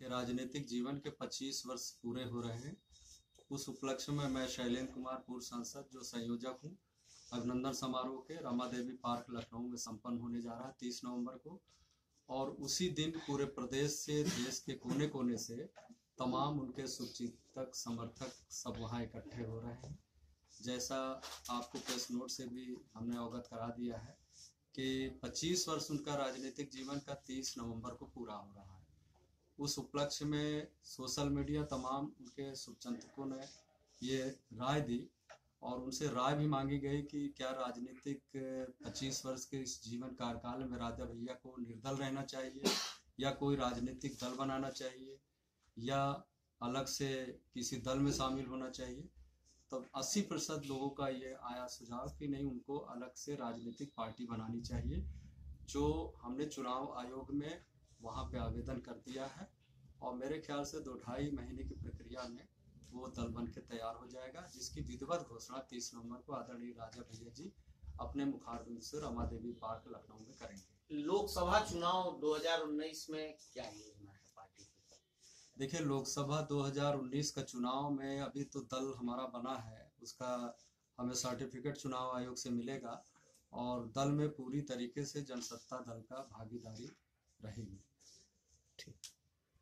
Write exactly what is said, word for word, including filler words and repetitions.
के राजनीतिक जीवन के पच्चीस वर्ष पूरे हो रहे हैं। उस उपलक्ष्य में मैं शैलेंद्र कुमार पूर्व सांसद जो संयोजक हूँ, अभिनंदन समारोह के रमा देवी पार्क लखनऊ में संपन्न होने जा रहा है तीस नवंबर को। और उसी दिन पूरे प्रदेश से, देश के कोने कोने से तमाम उनके शुभचिंतक समर्थक सब वहाँ इकट्ठे हो रहे हैं। जैसा आपको प्रेस नोट से भी हमने अवगत करा दिया है कि पच्चीस वर्ष उनका राजनीतिक जीवन का तीस नवंबर को पूरा हो रहा है। उस उपलक्ष्य में सोशल मीडिया तमाम उनके शुभचिंतकों ने ये राय दी और उनसे राय भी मांगी गई कि क्या राजनीतिक पच्चीस वर्ष के इस जीवन कार्यकाल में राजा भैया को निर्दल रहना चाहिए या कोई राजनीतिक दल बनाना चाहिए या अलग से किसी दल में शामिल होना चाहिए। तो अस्सी प्रतिशत लोगों का ये आया सुझाव कि नहीं, उनको अलग से राजनीतिक पार्टी बनानी चाहिए, जो हमने चुनाव आयोग में वहाँ पे आवेदन कर दिया है और मेरे ख्याल से दो ढाई महीने की प्रक्रिया में वो दल बन के तैयार हो जाएगा, जिसकी विधिवत घोषणा तीस नवंबर को आदरणीय राजा भैया जी अपने मुखारबिंद से रमा देवी पार्क लखनऊ में करेंगे। लोकसभा चुनाव दो हज़ार उन्नीस में क्या योजना है पार्टी की? देखिए, लोकसभा दो हज़ार उन्नीस का चुनाव में अभी तो दल हमारा बना है, उसका हमें सर्टिफिकेट चुनाव आयोग से मिलेगा और दल में पूरी तरीके से जनसत्ता दल का भागीदारी रहेगी। ठीक।